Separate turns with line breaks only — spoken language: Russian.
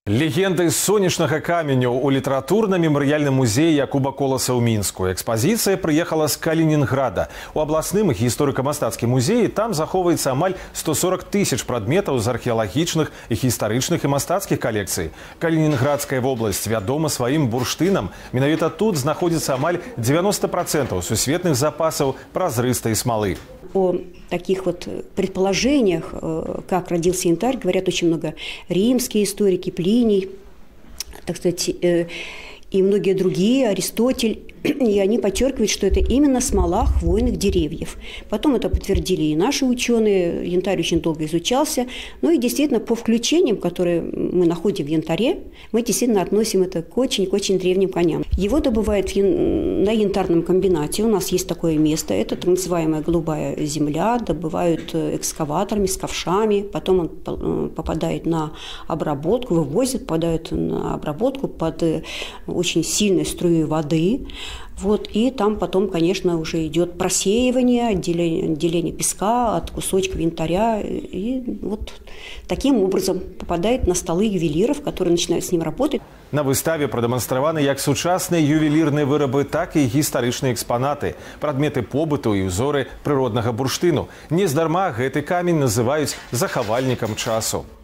Легенды сонечнага каменю у літаратурна-мемарыяльным музеі Якуба Коласа ў Мінску. Экспазіцыя прыехала з Калінінграда. У абласным гісторыка-мастацкім музеі там захоўваецца амаль 140 тысяч прадметаў з археалагічных і гістарычных і мастацкіх калекцый. Калінінградская вобласць вядома сваім бурштынам. Менавіта тут знаходзіцца амаль 90% сусветных запасаў празрыстай смалы.
О таких вот предположениях, как родился янтарь, говорят очень много римские историки, Плиний, так сказать, и многие другие, Аристотель. И они подчеркивают, что это именно смола хвойных деревьев. Потом это подтвердили и наши ученые. Янтарь очень долго изучался. Ну и действительно, по включениям, которые мы находим в янтаре, мы действительно относим это к очень древним камням. Его добывают на янтарном комбинате. У нас есть такое место. Это так называемая голубая земля. Добывают экскаваторами, с ковшами. Потом он попадает на обработку, вывозят, попадают на обработку под очень сильной струей воды. Вот, и там потом, конечно, уже идет просеивание, отделение песка от кусочков янтаря. И вот таким образом попадает на столы ювелиров, которые начинают с ним работать.
На выставе прадэманстраваны як сучасныя ювелірныя вырабы, так і гістарычныя экспанаты, прадметы побыту і ўзоры прыроднага бурштыну. Нездарма гэты камень называюць захавальнікам часу.